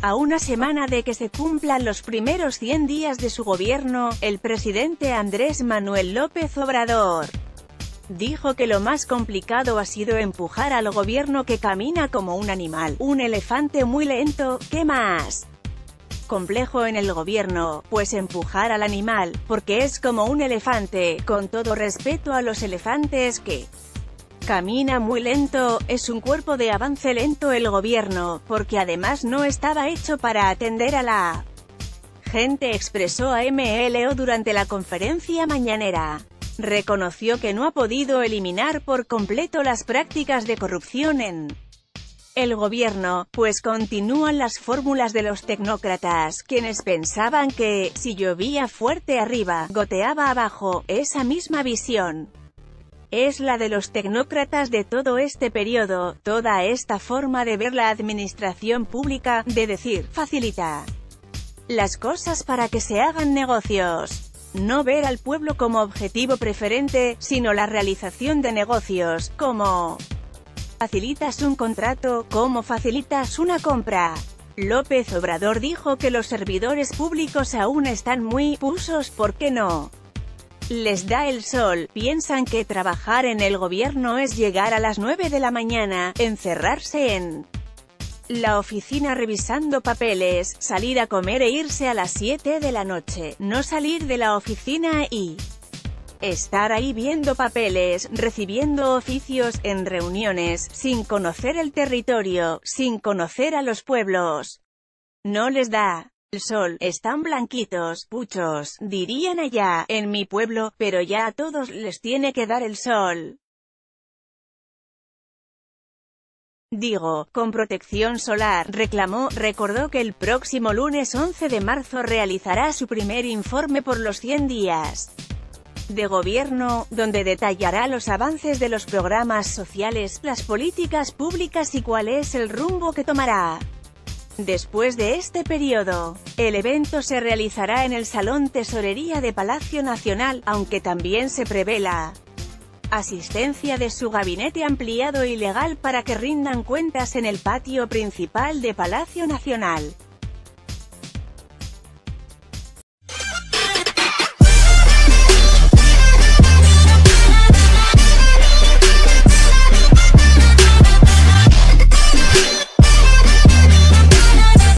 A una semana de que se cumplan los primeros 100 días de su gobierno, el presidente Andrés Manuel López Obrador dijo que lo más complicado ha sido empujar al gobierno que camina como un animal, un elefante muy lento. ¿Qué más complejo en el gobierno? Pues empujar al animal, porque es como un elefante, con todo respeto a los elefantes que camina muy lento, es un cuerpo de avance lento el gobierno, porque además no estaba hecho para atender a la gente, expresó a MLO durante la conferencia mañanera. Reconoció que no ha podido eliminar por completo las prácticas de corrupción en el gobierno, pues continúan las fórmulas de los tecnócratas, quienes pensaban que, si llovía fuerte arriba, goteaba abajo. Esa misma visión es la de los tecnócratas de todo este periodo, toda esta forma de ver la administración pública, de decir, facilita las cosas para que se hagan negocios. No ver al pueblo como objetivo preferente, sino la realización de negocios, como facilitas un contrato, como facilitas una compra. López Obrador dijo que los servidores públicos aún están muy pusos porque no les da el sol, piensan que trabajar en el gobierno es llegar a las 9 de la mañana, encerrarse en la oficina revisando papeles, salir a comer e irse a las 7 de la noche, no salir de la oficina y estar ahí viendo papeles, recibiendo oficios, en reuniones, sin conocer el territorio, sin conocer a los pueblos. No les da el sol, están blanquitos, puchos, dirían allá, en mi pueblo, pero ya a todos les tiene que dar el sol. Digo, con protección solar, reclamó. Recordó que el próximo lunes 11 de marzo realizará su primer informe por los 100 días de gobierno, donde detallará los avances de los programas sociales, las políticas públicas y cuál es el rumbo que tomará después de este periodo. El evento se realizará en el Salón Tesorería de Palacio Nacional, aunque también se prevé la asistencia de su gabinete ampliado y legal para que rindan cuentas en el patio principal de Palacio Nacional.